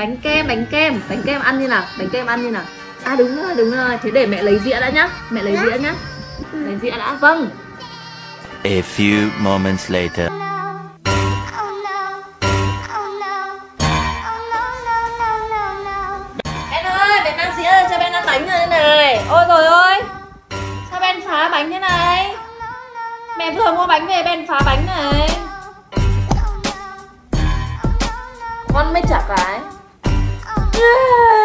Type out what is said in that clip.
bánh kem ăn như nào? Bánh kem ăn như nào? À đúng rồi, thế để mẹ lấy dĩa đã nhá. Mẹ lấy dĩa nhá. Lấy dĩa đã, vâng. A few moments later. Ben ơi, Ben mang dĩa cho Ben ăn bánh rồi đây này. Ôi rồi ôi, sao Ben phá bánh thế này? Mẹ vừa mua bánh về Ben phá bánh này. Con mới chả cái.